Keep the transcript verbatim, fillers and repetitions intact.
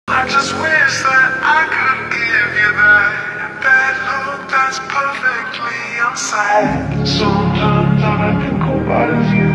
I just wish that I could give you that that look that's perfectly unsaid. Sometimes all I think about is you.